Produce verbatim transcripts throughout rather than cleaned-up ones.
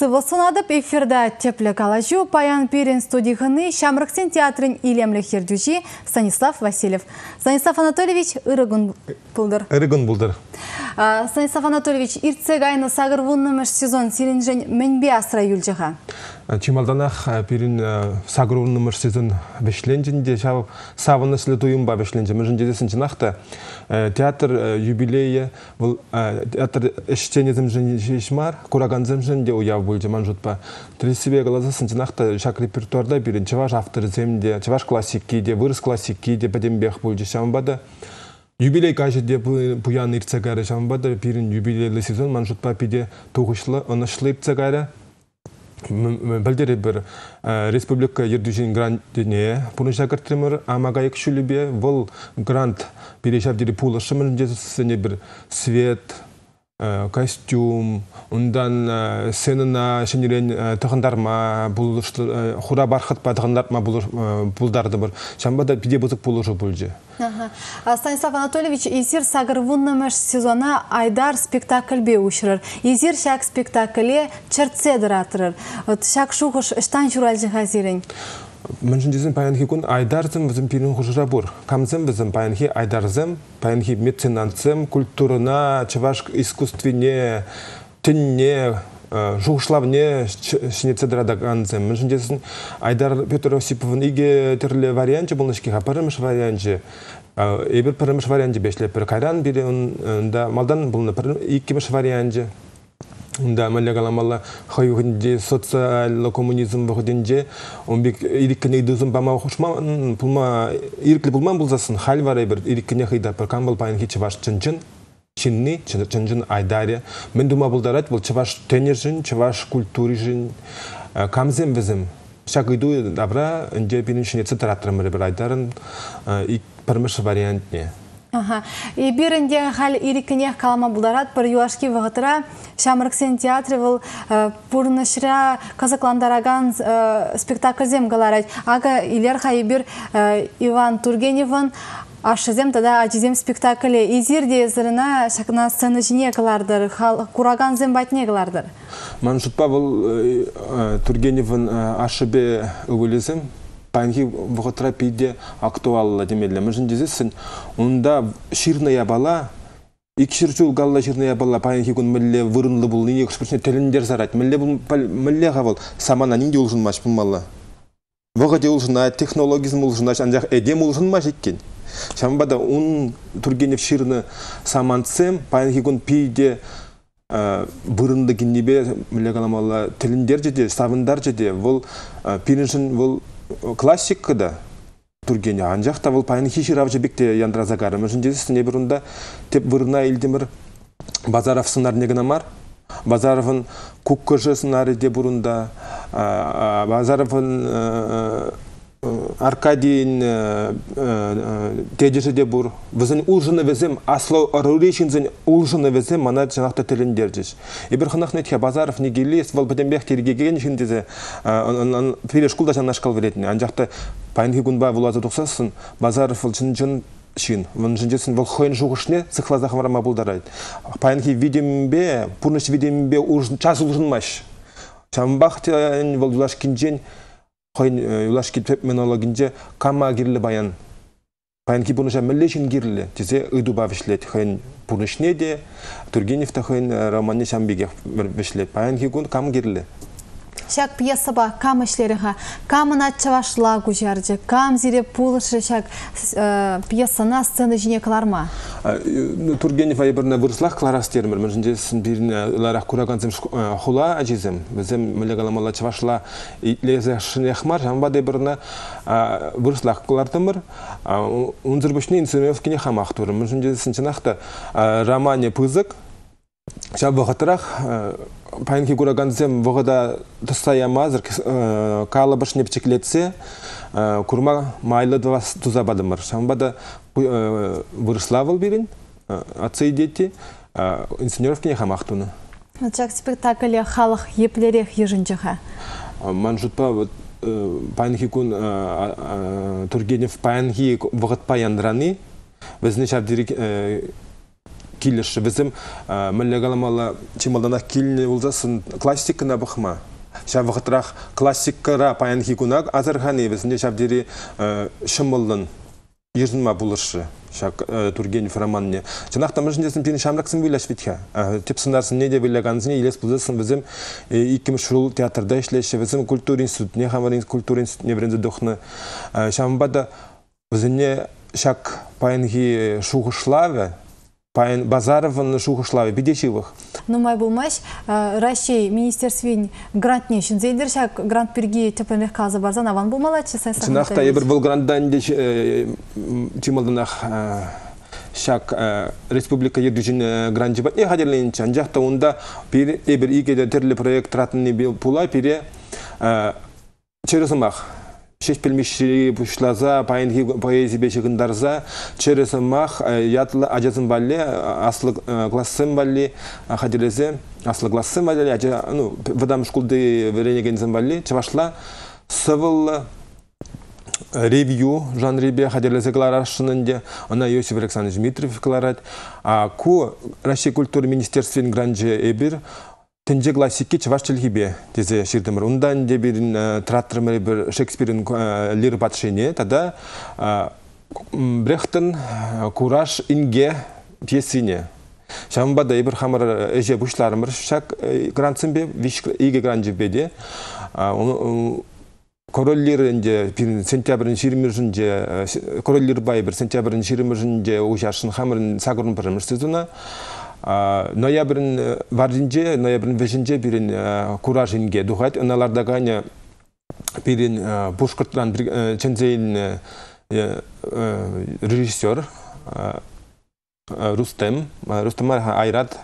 Сывылсынадып эфирда теплі калажу паян перен студияны Шамрыксен театрын илемлі хердюжи Станислав Васильев. Станислав Анатольевич ырыгын бұлдыр. Ырыгын бұлдыр. Станислав Анатольевич, иртсег айны сағыр вуннымыш сезон сиринжен мәнбе асыра юлжыға. Чималданах перин сағыр вуннымыш сезон бешленжінде шау савынышлы туйымба бешленжі. Мүжін жедесін жинақта театр юбилейі, театр эшченезім жын жешмар, кураганзым жынде уяв бөлді манжутпа. Тресібе ғылазысын жинақта шак репертуарда бірін чываш автор земде, чываш классики де, вырыс классики де бәдембех бөлді шамбада. Юбилей кажеде бұян ирцегары шамбада бірін юбилейлі сезон манжутпа пиде туғышлы, онышлы ирцегары. Білдері бір республика ердюжен грантіне пұны шақыртымыр амаға екшілібе бұл грант берешап дері пулышымын жесіне бір свет, костюм, ондан сценына шенерен тұғындарма, құра барқытпа тұғындарма бұлдарды бір. Шамбада пиде бұзық пулышы бұлжы. Станислав Анатольевич, езір сағыр вуннымыш сезона айдар спектакльбе ұшырыр. Езір шак спектакле чертседір атырыр. Шак шуғыш іштан жүралжы ғазерін. Мәншін дезін паянхи күн айдарзым бізім пирін құжыра бұр. Камзым бізім паянхи айдарзым, паянхи меценантзым, культурына, чываш искусствене, тінне, жуғышлавне шынецедірадағанзым. Мәншін дезін Айдар Петр Осиповын иге түрлі варианты болнышкеға парымыш варианты. Эбір парымыш варианты бешлеп бір қайран бері малдан болны иккеміш варианты. Да, мәлі қаламалы қойғынде социалы коммунизм бұғыденде, он бек иріккіне идузым бама ұқышман, иріклі бұлман бұлзасын, хал варай бір иріккіне қида бір кам бұл пайын ке чываш чынчын, чинни, чынчын айдаре. Мен дума бұлдарат, бұл чываш тенер жын, чываш культури жын, камзем візім. Шак иду добра, үнде бінің шыне цитаратырым бір айдарын, пармыш вариант не. И бирінде хал ирикіне қалама бұлдарат, бір юашки вағытыра Шамрыксен театры бұл бұрнышыра казакландараган спектакльзем ғаларайд. Ага илер хайбір Иван Тургеневын ашызем тада ажизем спектаклі. Изирде зіріна шақына сцены жіне ғалардыр, кураган зем байтне ғалардыр. Ман жұтпа бұл Тургеневын ашыбе үгілізім. Панхи вғытыра пейде актуалла демелі. Мүжін дезесін, онда ширная бала, екі шырчул ғалла ширная бала, панхи күн мүлі вырынлы бұл, неге күшпіршіне төліндер зарайд. Мүлі ғавыл, самана ненде ұлжынмаш бұлмалы. Вғыде ұлжынай, технологизм ұлжынаш, анжақ әдем ұлжынмаш еккен. Шамбада он Тургенев ширны саманцем, панхи күн пейде вырынлы кеннебе, мүлі ғаламалы, төліндер жеде, савындар жеде, бұл пиріншін, бұл классика да Тургене анжақта бұл пайын хишир авжы бекте яндразагары. Мүжін дезісін ебірінде теп вырына елдемір Базаров сынар негінамар. Базаровын күккөжі сынары де бұрында. Базаровын Аркадийін тедежі де бұр. Візін ұлжыны везем, аслау арурейшінзін ұлжыны везем, мана жанақта тіліндер жеш. Ебір қынақ нетке Базаров негелес, вал бәдембек тергеген жіндезе переш күлда жанашқал веретіне. Анжақта пайынғы күнба вұлазы тұқсасын, Базаров жын-жын шын. Вон жындесін вол қойын жуғышне цықлазақ марама бұлдарайды. Пайынғы видембе, пұрныш видембе час ұлжынмаш. Чамбақтен вол юлаш кінжен, қойын юлаш кетпеп менологинже кама кирлі баян. Пайынки бұныша мүллешін кирлі. Тезе ұйду ба вішлет. Қойын бұнышне де, Тургеневті қойын романне шамбеге вішлет. Пайынки күн кам кирлі. Шак пьеса ба кам ішлеріға, камын атчавашла күжарды, кам зире пулышы шак пьесана сцены жіне қыларма? Тургенев айбіріне вырыслақ қыларас термір. Мүржінде сін біріне ұларақ күрағанзым құла әжезім. Бізім мүлі қаламала чавашла лезі шыне қмар, жамбады біріне вырыслақ қылардымыр. Унзыр бүшіне инсумевкіне қамақ тұры. Мүржінде сін чынақта романе пызық, шаб вғытырақ пайынки күрағанзым вғыда тұстая мазыр, қалы бішіне пчеклетсе, күрма майлы тузабадымыр. Шамбада вырыславыл берін, атсы идеті, инсинеровкіне қамақтуны. Чак спектаклі халық еплерек ежінжіға? Ман жұтпа пайынки күн Тургенев пайынки вғыт паяндраны, візіне шабдері килеші. Бізім мүлі қаламалы чемалданақ келіне ұлзасын классикына бұқма. Шав вғытырақ классиккара паянхи күнақ азырғаны бізінде шавдері шымылын ержінма бұлыршы. Шак Тургенев романне. Жанақта мүжіндесін пені шамрақсын бөйләш бітке. Тепсінарсын не де бөйләғанзыне елес бұлзасын бізім икіміш жыл театрда ішлеші, бізім культур институтіне, хамар культур институтіне бірінді доқны. Шамбада бізіне шак паянхи шуғышлавы, Паян Базаровын шуғышлавы бедешевых. Ну, май булмаш, Россия министерствен грант не үшін зейдер, шак грант перги тепленлех каза барзан, аван булмалачы сайсақ. Чынақта ебір бұл грантдан де чималданақ шак республика ердүжін грант жібат не қадерленінші. Анжақта онда ебір игеде түрлі проект ратынны пула пере чересімақ. Шеш пельмеші бұшлаза, пайынғы поэзия бешігіндарза, чересімақ, ятлы ажазын балли, аслы классым балли, қаделезе, аслы классым балли, вадам шкулды веренегензін балли, чавашла, сывыл ревью, жан ребе, қаделезе кларашынынде, она Иосиф Александрович Дмитриев кларат, а ку Россия культуры министерствен гранжи эбир, Тенже классики чаваш челхибе тезе ширдымыр. Ундан де бірін тратрымыр бір Шекспирін лир батшыне, тада Брехтен кураж инге пьесине. Шамбада ебір хамыр әже бұшларымыр шак грантсын бе, виш иге гранжы беде. Короллерінде сентябрын ширміржінде, короллер бай бір сентябрын ширміржінде ұжашын хамырын сағырын бірімір сезуна. Ноябрын варжинже, ноябрын вешинже бірін куражинге дұғайд. Оналарда ғаны бірін Бушқырттан чензейін режиссер Рустем, Рустемар Айрат.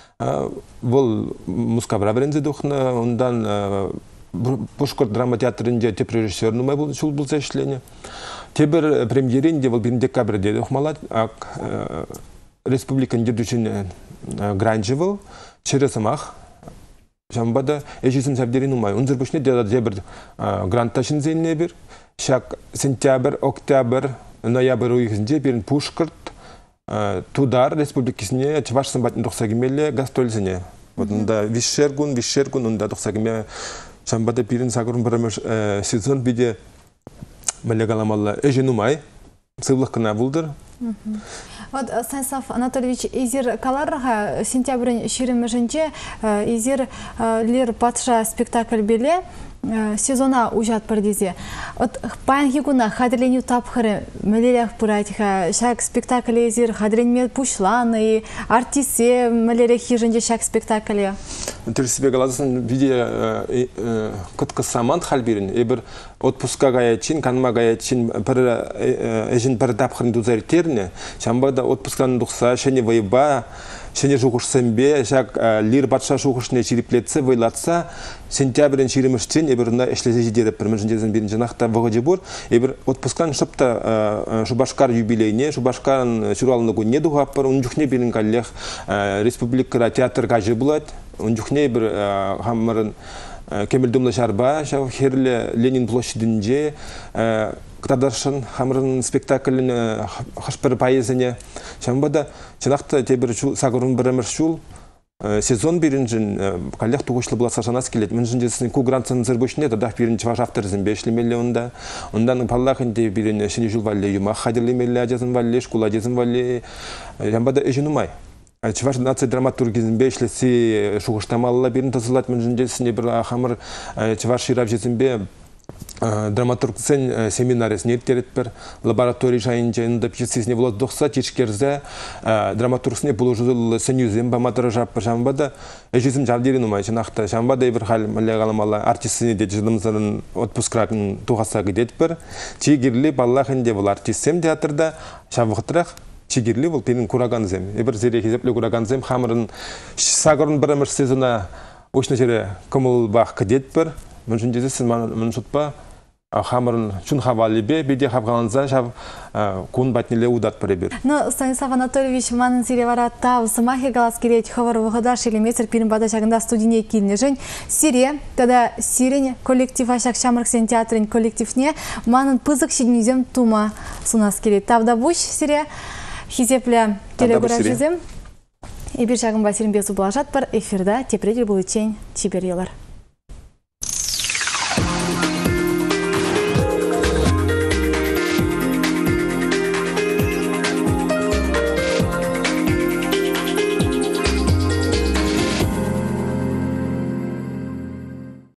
Бұл мұскабра бірінзе дұқны, ондан Бушқырт драма театрынде теп режиссер нұмай бұл шул бұл зәшілені. Тебір премьерінде бұл бірін декабрде дұқмалад, республикан дедушин гранжевал через самах жамбада эжисин сабдерин умай унзер бушне деда дебер гранташин зейнебер шак сентябрь октябрь ноябрь уйхинже берин Пушкарт тудар республикасыне чаваш самбатын токсагимеле гастрольсине вот унда вишергун вишергун унда токсагиме жамбада берин сагурун бирмеш сезон биде малегаламалла эжин умай сывлыкына булдыр. Вот Станислав Анатольевич, изир каларга сентябрь ширимежинче изир лир патша спектакль беле сезона ужат пардизе. Вот паянхи куна хадерленю тапхары мелелях пуратиха шак спектакль изир хадерленме пушланы артисе мелелях хижинче шак спектакле. Терсибе галазын виде кытка саман халбирин эбир отпуска гаячин канма гаячин пир эжин пир тапхырын дузар терне шамбада отпускан духса шене вайба шене жугушсембе шак лир батша жугушне чириплетсе вайлатса сентябрьден ширимиштен эбирна эшлесе жидереп бир мыжындезин биринчи накта вогожи бор эбир отпускан шыпта Шубашкар юбилейне Шубашкарын чуралны күнне дугаппар унжухне бирин каллех республика театр гажы булат унжухне бир хаммарын Кемел Думла Шарба, шав херле Ленин площадинже, Ктадаршын хамрын спектаклін хашпыр пайызыне. Шамбада чынақта тебір сағырын бірімір шул сезон бірінжін каллях туғышлы бұла сашанас келет. Мен жындесінің ку грантсын зірбөшіне дадақ бірін чываш авторызын бешлемелі онда. Ондан паллақынде бірін шыны жыл валле юмақ хадерлемелі ажазын валле, шкула ажазын валле. Шамбада эжін умай. Чуваш нация драматургизм бешлеси шуғыштамалла бірін тазылат мен жындесіне бір хамыр чуваш ширап жезімбе драматург сен семинарес неттерет бір лабораторий жайынча инда пьесесіне болады доқса тешкерзе драматургсіне бұл жызыл сенюзем баматыры жаппы жамбада ежізім жавдерін умай жынақта жамбада бір хал мүлі қаламалы артистіне де жылымзарын отпускрақын туғаса кедет бір чегерлі баллахынде бұл артистсем театрда шавықтырақ чигирли бұл пенің кураганзем. Эбір зере кезеплі кураганзем хамырын сағырын бірімір сезона өшіне жере көміл бақ кедет бір. Мүн жүн дезесін мүн жұтпа хамырын чүн хавали бе, беде хавғанза жав күн батнеле удат бір ебір. Ну, Станислав Анатольевич, манын сире варата, усымахе галас керет хавар вғадаш или месір пирін бада жағында студине келіне жын. Сире, тогда сирен коллектив ашақ Шамрыксен театрын коллективне манын пызық шедінізем тума сунас керет. Тавда буш сире, хизепле телегура жезем. Эбир шагын басирин бесу булажат бар эфирда тепредер булычен чибер елар.